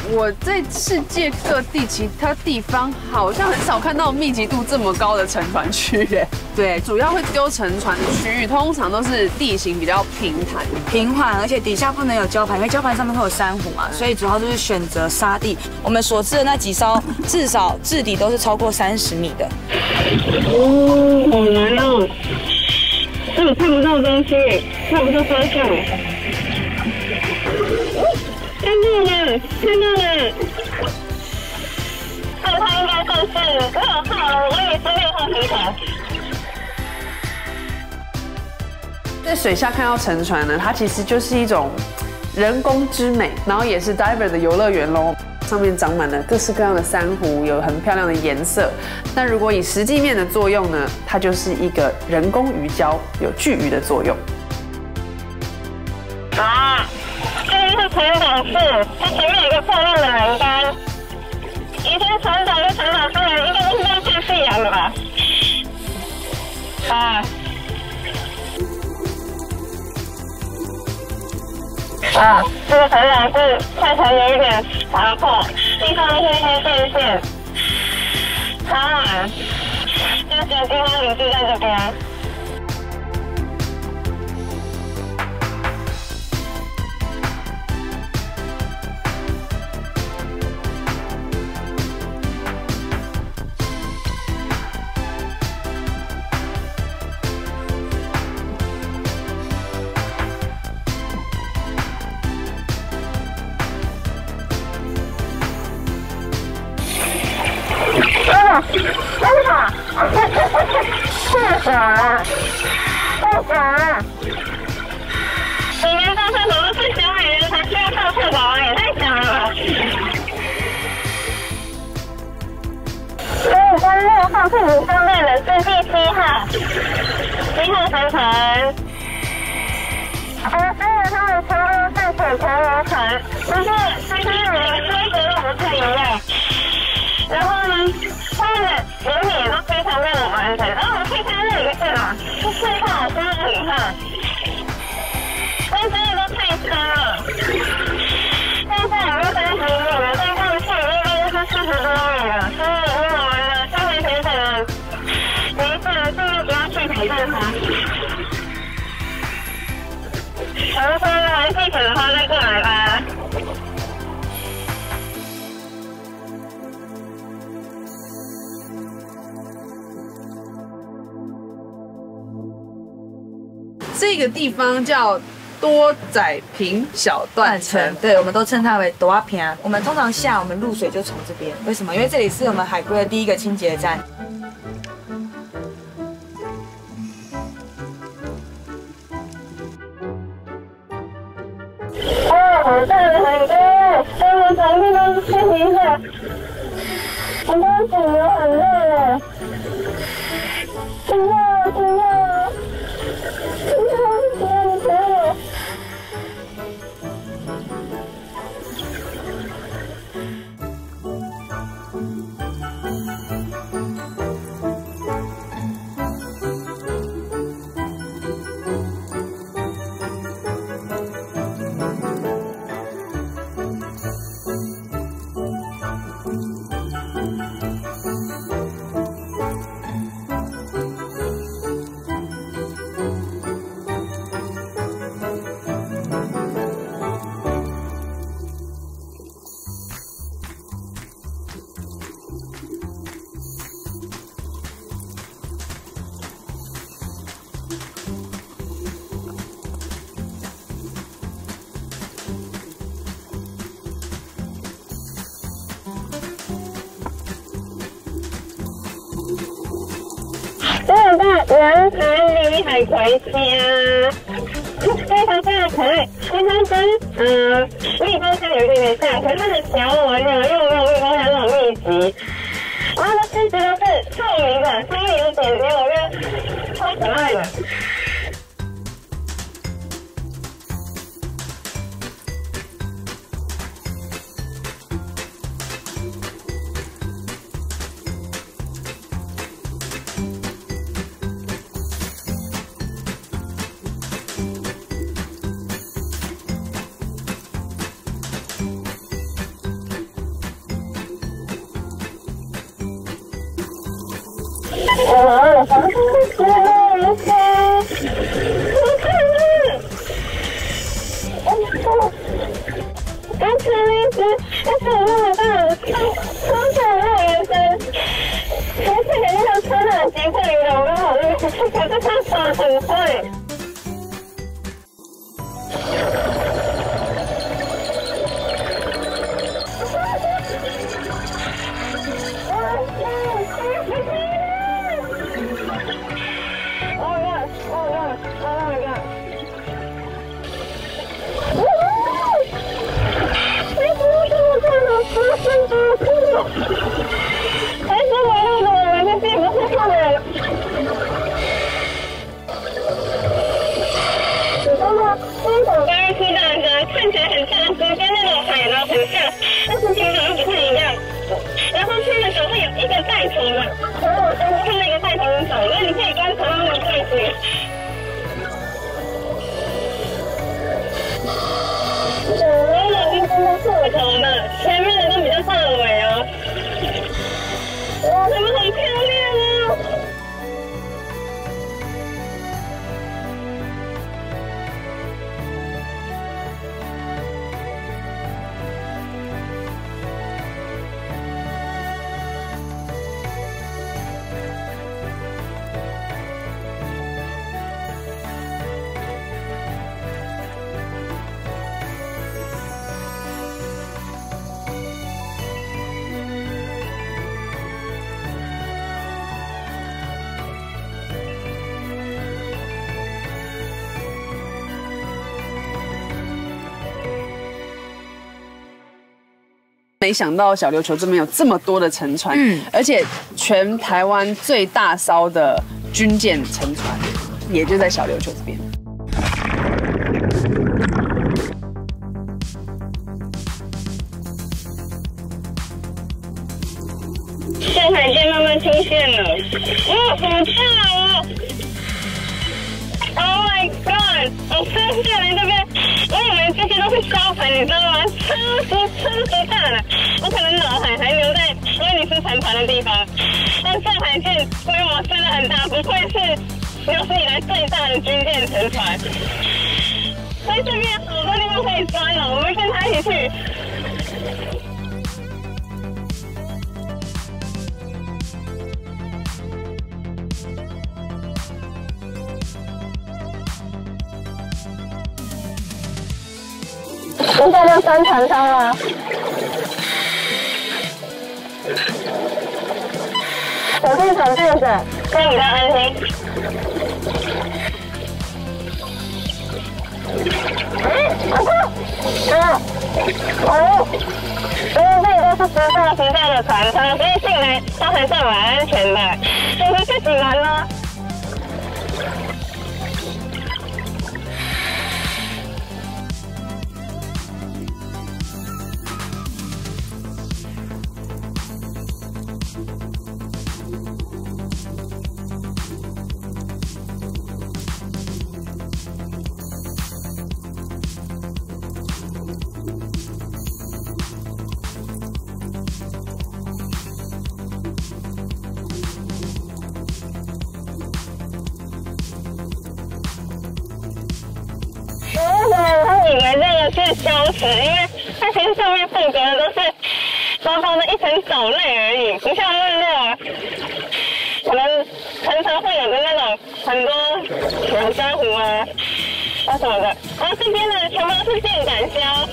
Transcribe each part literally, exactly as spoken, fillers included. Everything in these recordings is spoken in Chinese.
我在世界各地其他地方好像很少看到密集度这么高的沉船区耶。对，主要会丢沉船的区域通常都是地形比较平坦、 平缓，而且底下不能有礁盘，因为礁盘上面会有珊瑚嘛，所以主要就是选择沙地。我们所制的那几艘，至少质底都是超过三十米的。 哦，好难哦！这我看不到东西，看不到方向。看到了，看到了。这它应该算是六号，我也是六号沉船。 在水下看到沉船呢，它其实就是一种人工之美，然后也是 diver 的游乐园喽。上面长满了各式各样的珊瑚，有很漂亮的颜色。那如果以实际面的作用呢，它就是一个人工鱼礁，有聚鱼的作用。 啊，这边是船长室，它前面有一个漂亮的栏杆。以前船长跟船长夫人应该都是在看夕阳的吧？啊。啊，这个船长是看起来有一点残破，地上是一些电线。啊，就只有金花女士在这边。啊！真好！太爽了！太爽了！你连上厕所都是小矮人才需要上厕所，也太爽了吧！所以跟六号是你相对的是第七号，七号沉船。呃，虽然它的车都是铁船游船，但是它跟我们的规格都不太一样。然后呢，它的原理也都非常非常完整。然后我们可以看到那有一个字嘛，是四号，是五号，但真的都太深了。现在已经三十米了，再上去应该就是四十多米了。所以以我们的上面潜水的没事，尽量不要去挑战它。如果玩戏水的话，再过来吧。 这个地方叫多仔坪小断层， 对，我们都称它为多仔坪。我们通常下我们入水就从这边，为什么？因为这里是我们海龟的第一个清洁站。 哇，好大的海龟！哎，我找地方休息一下。我刚醒了，很累了。听到了，听到了。这个叫圆盘里海葵虾，非常非常可爱，因为它跟呃绿光虾有一点点像，可是它的条纹呢又没有绿光虾那种密集，然后它的身子都是透明的，稍微有点点，我觉得超可爱的。 我放开所有心。刚才那只，但是我那么大，刚才那一只，而且感觉像车的机会有点好累，可是它跑很快。哎，这我那个我们这边不是看的。你说吗？这种刚刚出的人看起来很像，跟那种海捞很像，但是品种又不太一样。然后去的时候会有一个带头的，然后我先看那个带头的走，因为你可以观察他们的位置。左边的冰峰都是头的，前面的都比较大尾哦。哇，它们很漂亮哦！ 没想到小琉球这边有这么多的沉船，嗯，而且全台湾最大艘的军舰沉船，也就在小琉球这边。 现海舰慢慢出现了，哇，好大哦 ！Oh my god！ 我飞下来这边，我以为这些都是礁盘，你知道吗？超级超级大的，我可能脑海还留在威尼斯沉船的地方。但上海舰规模真的很大，不愧是有史以来最大的军舰沉船。在这边好多地方可以钻了，我们跟他一起去。现在就登船舱了，手电筒对着，这样比较安心。嗯，好快！啊，哦，因为这里都是时尚时代的船舱，所以进来都还算蛮安全的。就是这几轮呢。以为这个是礁石，因为它其实上面覆盖的都是薄薄的一层藻类而已，不像那种可能常常会有的那种很多小珊瑚啊啊什么的。然后这边呢，全部都是箭杆礁。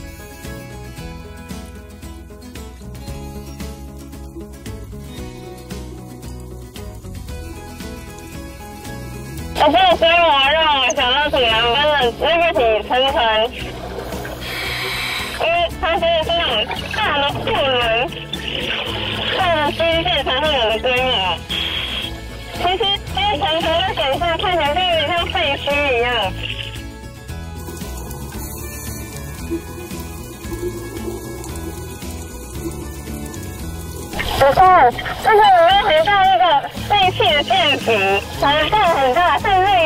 我这个规模让我想到挺南边的 Liberty 沉船，因为它真的是那种大的货轮，大的军舰才会有的规模。其实这些沉船在水下看起来就有点像废墟一样。你看，这个里面很大一个废弃的建筑，很大很大，甚至